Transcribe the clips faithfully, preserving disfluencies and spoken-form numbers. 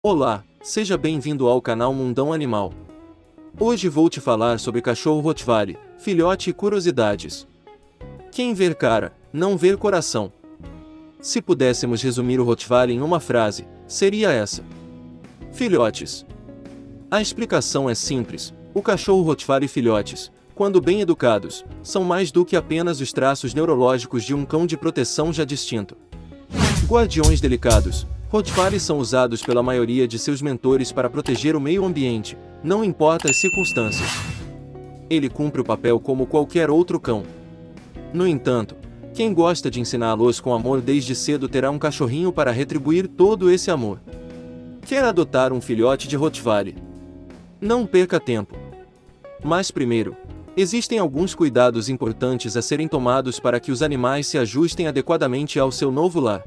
Olá, seja bem-vindo ao canal Mundão Animal. Hoje vou te falar sobre cachorro Rottweiler, filhote e curiosidades. Quem vê cara, não vê coração. Se pudéssemos resumir o Rottweiler em uma frase, seria essa: filhotes. A explicação é simples: o cachorro Rottweiler e filhotes, quando bem educados, são mais do que apenas os traços neurológicos de um cão de proteção já distinto. Guardiões delicados, Rottweilers são usados pela maioria de seus mentores para proteger o meio ambiente, não importa as circunstâncias. Ele cumpre o papel como qualquer outro cão. No entanto, quem gosta de ensiná-los com amor desde cedo terá um cachorrinho para retribuir todo esse amor. Quer adotar um filhote de Rottweiler? Não perca tempo. Mas primeiro, existem alguns cuidados importantes a serem tomados para que os animais se ajustem adequadamente ao seu novo lar.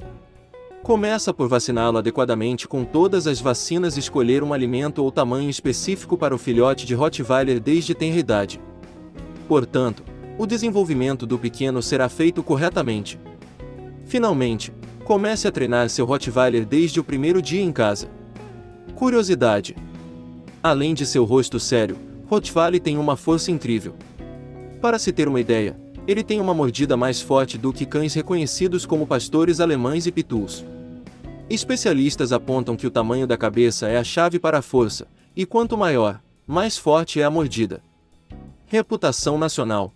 Começa por vaciná-lo adequadamente com todas as vacinas e escolher um alimento ou tamanho específico para o filhote de Rottweiler desde tenra idade. Portanto, o desenvolvimento do pequeno será feito corretamente. Finalmente, comece a treinar seu Rottweiler desde o primeiro dia em casa. Curiosidade: além de seu rosto sério, Rottweiler tem uma força incrível. Para se ter uma ideia, ele tem uma mordida mais forte do que cães reconhecidos como pastores alemães e pitbulls. Especialistas apontam que o tamanho da cabeça é a chave para a força, e quanto maior, mais forte é a mordida. Reputação nacional: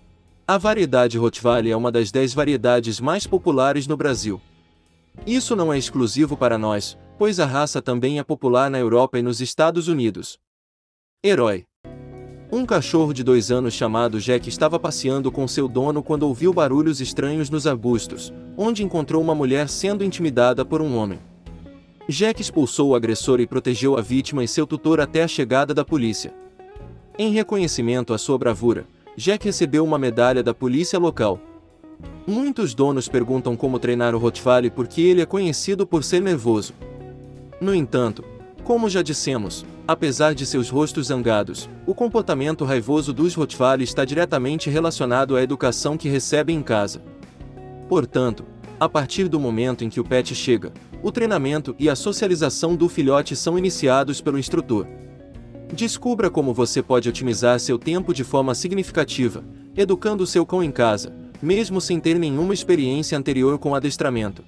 a variedade Rottweiler é uma das dez variedades mais populares no Brasil. Isso não é exclusivo para nós, pois a raça também é popular na Europa e nos Estados Unidos. Herói: um cachorro de dois anos chamado Jack estava passeando com seu dono quando ouviu barulhos estranhos nos arbustos, onde encontrou uma mulher sendo intimidada por um homem. Jack expulsou o agressor e protegeu a vítima e seu tutor até a chegada da polícia. Em reconhecimento à sua bravura, Jack recebeu uma medalha da polícia local. Muitos donos perguntam como treinar o Rottweiler porque ele é conhecido por ser nervoso. No entanto, como já dissemos, apesar de seus rostos zangados, o comportamento raivoso dos Rottweiler está diretamente relacionado à educação que recebem em casa. Portanto, a partir do momento em que o pet chega, o treinamento e a socialização do filhote são iniciados pelo instrutor. Descubra como você pode otimizar seu tempo de forma significativa, educando seu cão em casa, mesmo sem ter nenhuma experiência anterior com adestramento.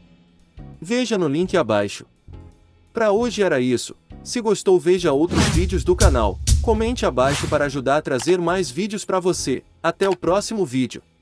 Veja no link abaixo. Para hoje era isso. Se gostou, veja outros vídeos do canal, comente abaixo para ajudar a trazer mais vídeos para você. Até o próximo vídeo.